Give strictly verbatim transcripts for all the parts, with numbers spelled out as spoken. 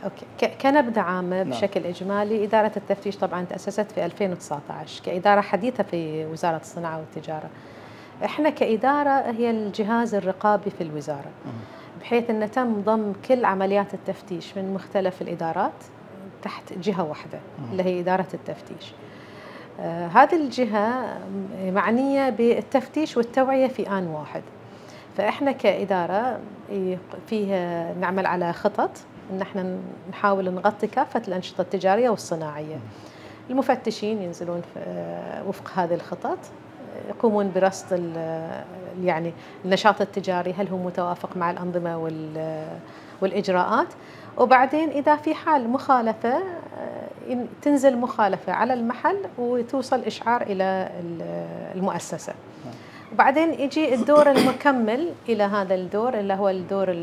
اوكي، كنبذه عامه نعم. بشكل اجمالي، اداره التفتيش طبعا تاسست في ألفين وتسعة عشر كاداره حديثه في وزاره الصناعه والتجاره. احنا كاداره هي الجهاز الرقابي في الوزاره، بحيث ان تم ضم كل عمليات التفتيش من مختلف الادارات تحت جهه واحده اللي هي اداره التفتيش. آه هذه الجهه معنيه بالتفتيش والتوعيه في آن واحد. فاحنا كاداره فيها نعمل على خطط ان احنا نحاول نغطي كافه الانشطه التجاريه والصناعيه. المفتشين ينزلون وفق هذه الخطط، يقومون برصد يعني النشاط التجاري، هل هو متوافق مع الانظمه والاجراءات، وبعدين اذا في حال مخالفه تنزل مخالفه على المحل وتوصل اشعار الى المؤسسه. وبعدين يجي الدور المكمل الى هذا الدور اللي هو الدور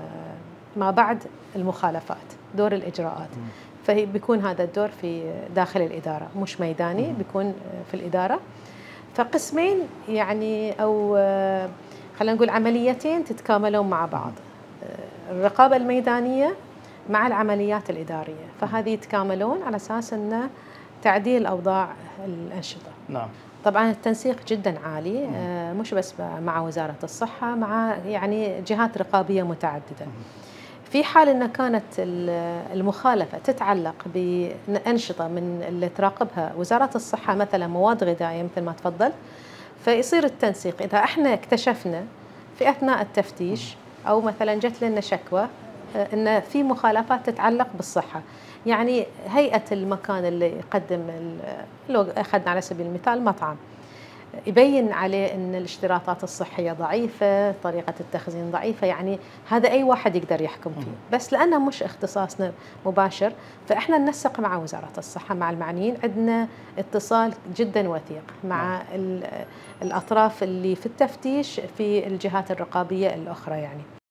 ما بعد المخالفات، دور الاجراءات. فهي بيكون هذا الدور في داخل الاداره، مش ميداني، بيكون في الاداره. فقسمين يعني او خلينا نقول عمليتين تتكاملون مع بعض، الرقابه الميدانيه مع العمليات الاداريه، فهذه يتكاملون على اساس انه تعديل اوضاع الانشطه. نعم. طبعا التنسيق جدا عالي، مش بس مع وزاره الصحه، مع يعني جهات رقابيه متعدده. في حال ان كانت المخالفه تتعلق بانشطه من اللي تراقبها وزاره الصحه، مثلا مواد غذائيه مثل ما تفضل، فيصير التنسيق. اذا احنا اكتشفنا في اثناء التفتيش او مثلا جت لنا شكوى ان في مخالفات تتعلق بالصحه، يعني هيئه المكان اللي يقدم، لو اخذنا على سبيل المثال مطعم، يبين عليه ان الاشتراطات الصحيه ضعيفه، طريقه التخزين ضعيفه، يعني هذا اي واحد يقدر يحكم فيه، بس لانه مش اختصاصنا مباشر فاحنا ننسق مع وزاره الصحه، مع المعنيين، عندنا اتصال جدا وثيق مع الاطراف اللي في التفتيش في الجهات الرقابيه الاخرى يعني.